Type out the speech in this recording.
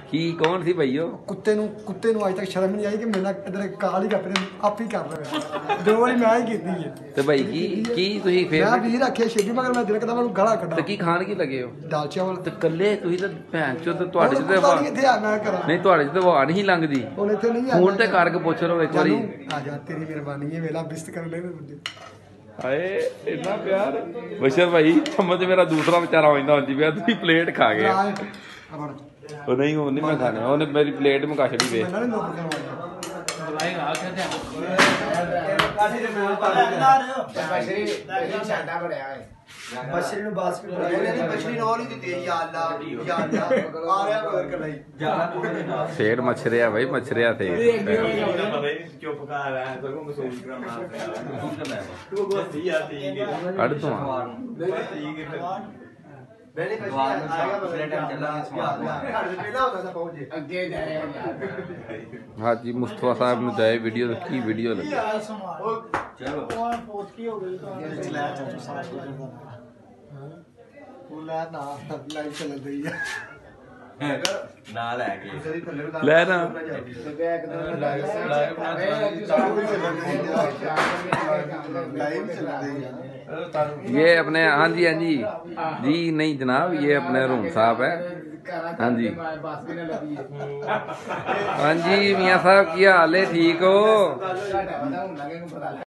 की कौन सी भाई कुत्ते नु अज तक शर्म नहीं आई कि मेरा इधर काल ही अपने आप ही कर रहा दो बारी मैं ही कीती है ते भाई की तुसी फिर मैं वीर आखे शेबी मगर मैं दिल करदा मैं गाला कड्डा ते की खान की लगे हो दाल चावल ते कल्ले तुसी ते भैन चो ते ਤੁਹਾਡੇ ਚ ਤੇ किथे आ मैं करा नहीं ਤੁਹਾਡੇ ਚ ਤੇ ਵਾ नहीं लंघदी ਹੁਣ ਇੱਥੇ ਨਹੀਂ ਆ ਫੋਨ ਤੇ ਕਰਕੇ ਪੁੱਛ ਲਓ ਇੱਕ ਵਾਰੀ आ जा तेरी मेहरबानी है वेला बिस्त कर ले मुझे हाय इतना प्यार बशर भाई समझ मेरा दूसरा बेचारा आंदा हुंदी पिया तुसी प्लेट खा गए ਉਹ ਨਹੀਂ ਉਹ ਨਹੀਂ ਮੈਂ ਖਾਣੇ ਉਹਨੇ ਮੇਰੀ ਪਲੇਟ ਮੁਕਾ ਛੜੀ ਵੇ बछड़ी नु बास्केट नहीं बछड़ी नॉल ही दी या अल्लाह आ रहा मगर कलाई सेठ मछरिया भाई मछरिया थे चुप कर रहा है तो को मसूल करना तू गोस्ती आती है कड़ तो ठीक है मैंने बछड़ी आएगा मगर टाइम चला पहला होता था पहुंचे आगे जा रहे हाँ जी मुस्तफा साहब ने जाए वीडियो की वीडियो लगी चलो और पोस्ट की हो गई तो चला बोला ना लाइव चल रही है ना लेके ले ना ये अपने हाँ जी जी नहीं जनाब ये अपने रूम साहब है हाँ जी हाँ जी मियाँ साहब क्या हाल है ठीक हो